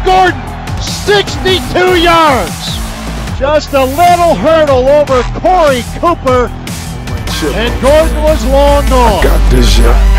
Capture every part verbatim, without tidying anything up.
Gordon, sixty-two yards. Just a little hurdle over Corey Cooper, and Gordon was long gone. Got this, yeah.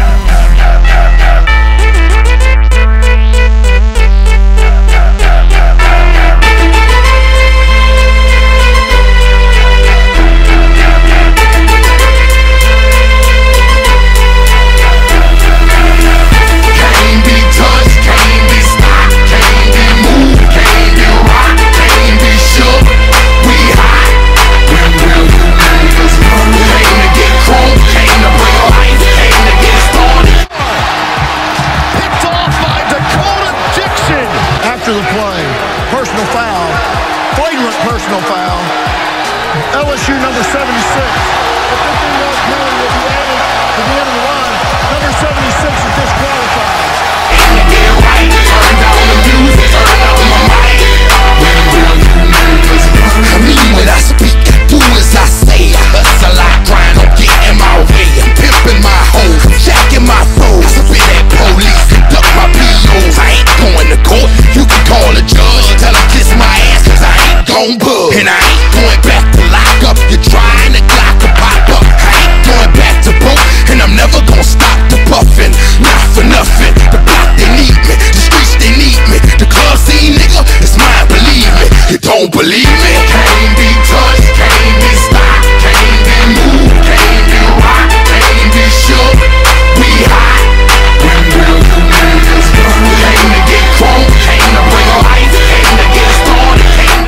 After the play, personal foul, flagrant personal foul, L S U number seventy-six. A fifteen-yard penalty will be added to the end of the line. Number seventy-six is disqualified. Get right, turn down the music, turn down my mic. When will you niggas run? I mean what I speak, I do as I say. I hustle, I grind, don't get in my way. I'm pimping my hoes, I'm jacking my foes. I spit at police and duck my P Os. I ain't going to court. You can call a judge, tell him kiss my ass, cause I ain't gon' bug. And I ain't going back to lock up. You're trying to clock to pop up. I ain't going back to broke, and I'm never gon' stop the puffin'. Not for nothing. The block, they need me. The streets, they need me. The club scene, nigga, it's mine, believe me. You don't believe me? Can't be touched, can't be stopped, can't be moved, can't be rocked, can't be shook. We hot. When will you niggas run? Came to get crunk, came to bring life, came to get started, came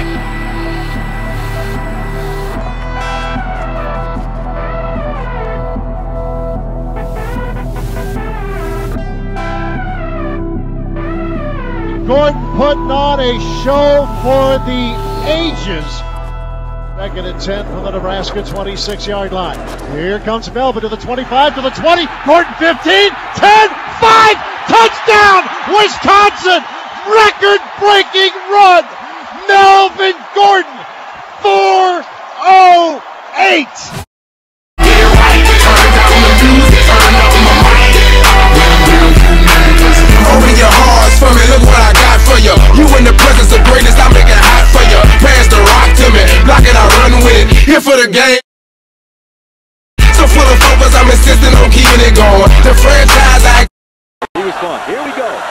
Gordon putting on a show for the ages. Second and ten from the Nebraska twenty-six-yard line. Here comes Melvin to the twenty-five, to the twenty. Gordon fifteen, ten, five, touchdown, Wisconsin! Record-breaking run. Melvin Gordon, four oh eight. get right, turn down the music, turn up my mic. When will you niggas run? Open your hearts for me, look what I got for you. You in the presence of greatness, I make it hot for you. Pass the rock to me, block it, I run with it. Here for the game. So full of focus, I'm insisting on keeping it going. The franchise I He was fun. Here we go.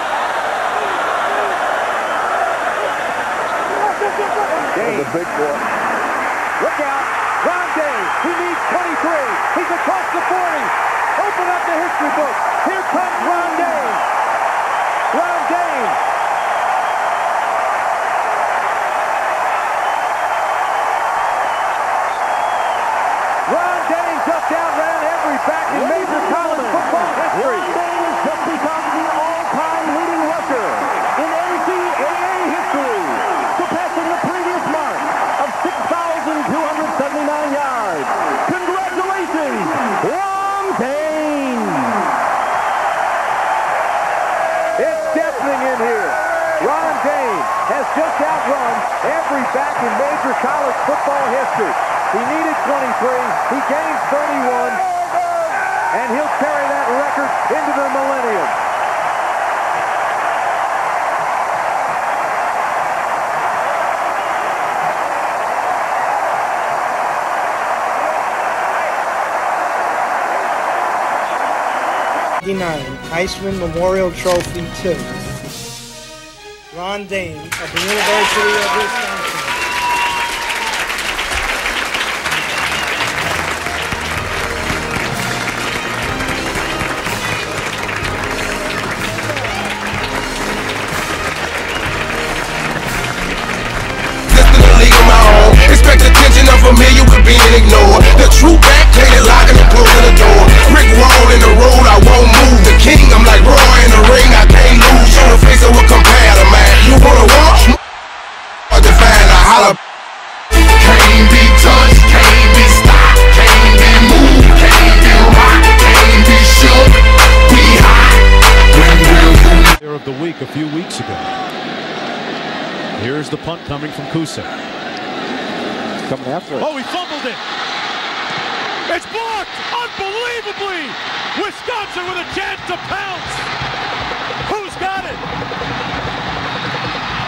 Dane. The big boy. Look out. Ron Dane. He needs twenty-three. He's across the forty. Open up the history book. Here comes Ron Dane. Ron Dane. Ron Dane ducked out, ran every back in major college football history. Ron Dane has just become the all-time leading rusher in N C double A history, surpassing the previous mark of six thousand two hundred seventy-nine yards. Congratulations, Ron Dane! It's deafening in here. Ron Dane has just outrun every back in major college football history. He needed twenty-three. He gains thirty-one. And he'll carry that record into the millennium. fifty-nine Heisman Memorial Trophy two. Ron Dane of the University of Wisconsin. expect attention, I'm familiar with being ignored. The true back can't lock and closing the door. Brick wall in the road, I won't move. The king, I'm like Roy in the ring, I can't lose. Show the face of what compare to man. You wanna walk? I define a holler. Can't be touched, can't be stopped, can't be moved, can't be rocked, can't be shook. We hot. When will you? Of the week a few weeks ago. Here's the punt coming from Kusa. Coming after it. Oh, he fumbled it. It's blocked. Unbelievably. Wisconsin with a chance to pounce. Who's got it?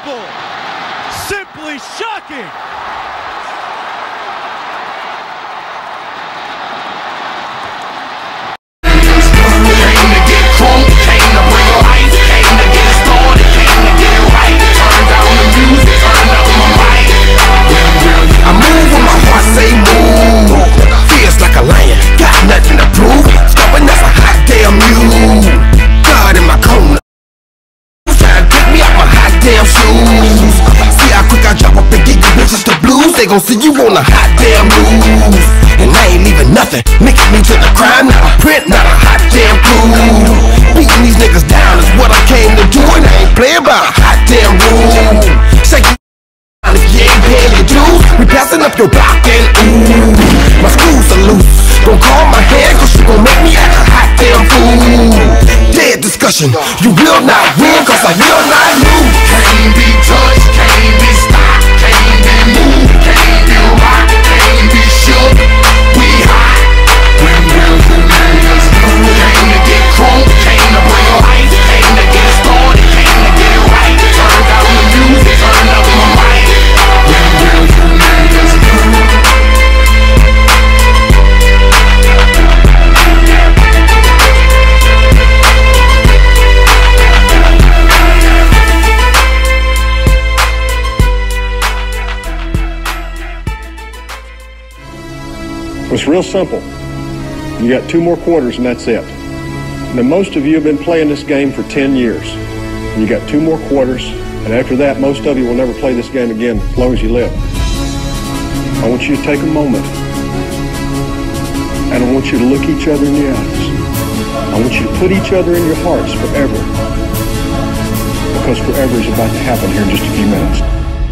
Unbelievable! Simply shocking! They gon' see you on a hot damn news. And I ain't leaving nothing, making me to the crime. Not a print, not a hot damn clue. Beating these niggas down is what I came to do, and I ain't playing by a hot damn rule. Shake if you ain't paying your dues, we passing up your block and ooh, my screws are loose. Don't call my hand, cause you gon' make me act a hot damn fool. Dead discussion, you will not win, cause I will not lose. Can't be touched, can't be stopped, can't be moved. Can't be rock, can't be shook. We hot when we're the niggas. Came to get crunk, came to bring life, came to get started, came to get it right. Turned out the music, turned up my mic. When we're the niggas. It's real simple. You got two more quarters and that's it. Now most of you have been playing this game for ten years. You got two more quarters, and after that most of you will never play this game again as long as you live. I want you to take a moment and I want you to look each other in the eyes. I want you to put each other in your hearts forever, because forever is about to happen here in just a few minutes.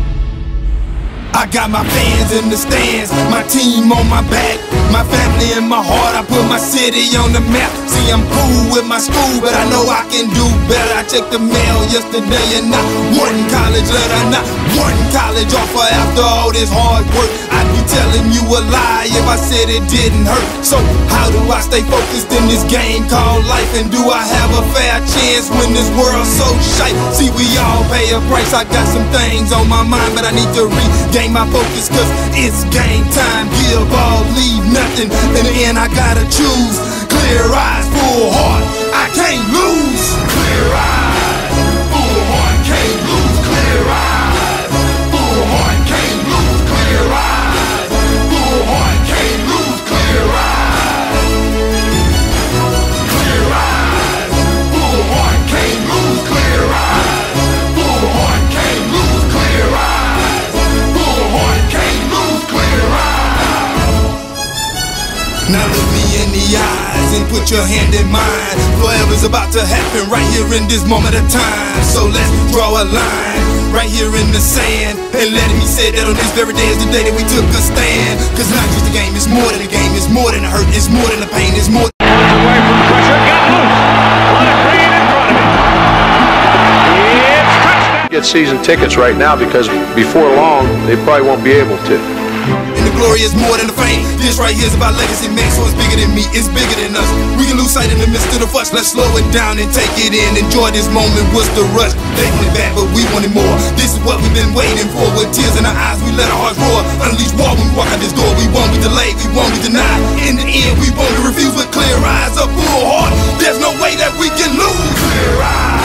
I got my fans in the stands, my team on my back, my family in my heart. I put my city on the map. See, I'm cool with my school, but I know I can do better. I checked the mail yesterday and not one college letter, not one college offer. After all this hard work, I'd be telling you a lie if I said it didn't hurt. So how do I stay focused in this game called life? And do I have a fair chance when this world's so shite? See, we all pay a price. I got some things on my mind, but I need to regain my focus, cause it's game time. Give all, leave nothing. In the end I gotta choose. Clear eyes, full heart, I can't lose. Clear eyes, full heart, can't lose. Clear eyes, full heart, can't lose. Clear eyes, full heart, can't lose. Clear eyes, clear eyes, full heart, can't lose. Clear eyes, full heart, can't lose. Clear eyes, full heart, can't lose. Clear eyes. Now look me in the eyes and put your hand in mine. Forever's about to happen right here in this moment of time. So let's draw a line right here in the sand, and let it be said that on this very day is the day that we took a stand. Cause not just a game, it's more than a game. It's more than a hurt, it's more than a pain. It's more than away from pressure, got loose. On a green in front of him. It's touchdown. Get season tickets right now, because before long they probably won't be able to. And the glory is more than the fame. This right here is about legacy, man. So it's bigger than me, it's bigger than us. We can lose sight in the midst of the fuss. Let's slow it down and take it in. Enjoy this moment, what's the rush? They wanted bad, but we wanted more. This is what we've been waiting for. With tears in our eyes, we let our hearts roar. Unleash war when we walk out this door. We won't be delayed, we won't be denied. In the end, we won't be refused. With clear eyes, a full heart, there's no way that we can lose. Clear eyes.